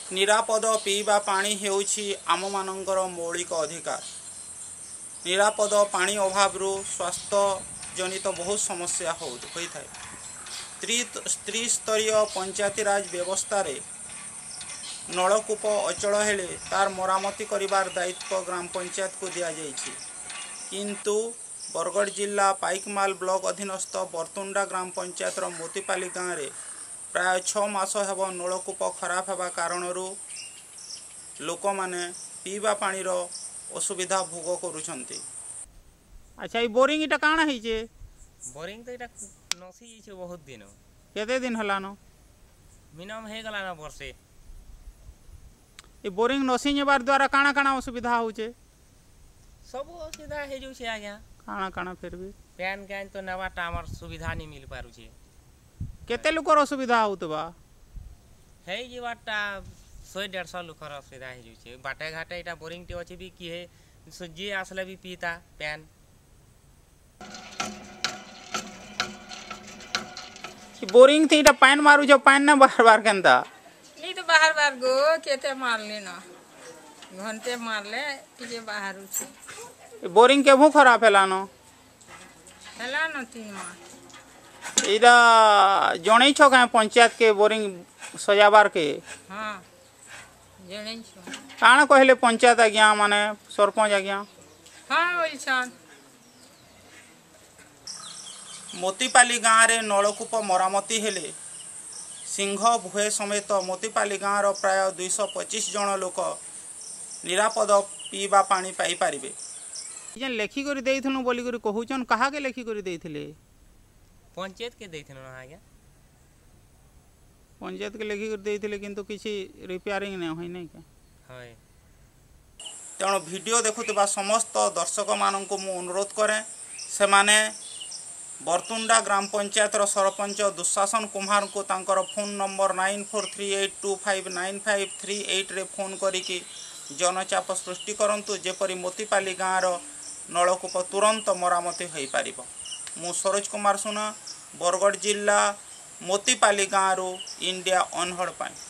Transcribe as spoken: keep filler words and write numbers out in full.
निरापद पीवा पानी हेउछि आममानंकर मौलिक अधिकार। निरापद पानी अभाव स्वास्थ्य जनित बहुत समस्या होता है। त्रिस्तरीय पंचायतीराज व्यवस्था रे नलकूप अचल हेले तार मरामती करिवार दायित्व ग्राम पंचायत को दिया जाइछि। किंतु बरगढ़ जिला पाइकमाल ब्लॉक अधीनस्थ बरतुंडा ग्राम पंचायत मोतीपाली गाँव में प्राय छः मास हेब नलकूप खराब होगा कारण लोक माने पीवा पानी रो असुविधा भोग करुछंती। अच्छा ये बोरिंग इटा काना है जे बोरिंग तो इटा नसी छै बहुत दिन। केते दिन हला न मिनिमम हे गला न वर्षे। ये बोरिंग नसी नेबार द्वारा काना काना असुविधा होचे? सब असुविधा हे जो छै आज्ञा। काना काना फिर भी पैन कैन तो नवाटा हमर सुविधा नहीं मिल पारु छै। केते लोकर असुविधा होतबा? हे जे बाटा सौ डेढ़ सौ लोकर असुविधा हे जो छै। बाटे घाटे इटा बोरिंग टे अछि भी की हे जे आसले भी पीता पैन। बोरिंग थी इटा पैन मारू जो पैन ना बार बार केनता नहीं तो बाहर बार गो केते मार लेना घंटे मार ले टीजे बाहर उछे। बोरिंग के भू खराब है लानो हला न तीन मास इदा जणै छ का पंचायत के बोरिंग सजाबार के? हां जणै छ। काना कहले पंचायत आज्ञा माने सरपंच आज्ञा? हां ओइ छन। मोतीपाली गाँव रे नलकूप मरामती हेले सिंह भुए समेत मोतीपाली गाँव रो प्राय दुई सौ पच्चीस जन लोक निरापद पीवा पानी पाई पारिबे। जेन लेखि करि देइथनु बोली करि कहउचन कहा के लेखि करि देइथिले? पंचायत के देइथनु ना आज्ञा। पंचायत के लेखि करि देइथिले किंतु किछि रिपेयरिंग नै होई नै के? हाय। तेणु वीडियो देखुथिबा समस्त दर्शक माननकु मु अनुरोध करे से माने बरतुंडा ग्राम पंचायत सरपंच दुशासन कुमार को तांकर phone number nine four three eight two five nine five three eight रे फोन करिकी जनचाप सृष्टि करंतु जेपरी मोतीपाली गाँव नलकूप तुरंत मरामती हो पारिबो। मु सरोज कुमार सुना बरगढ़ जिला मोतीपाली गाँव इंडिया अनहड़ पाई।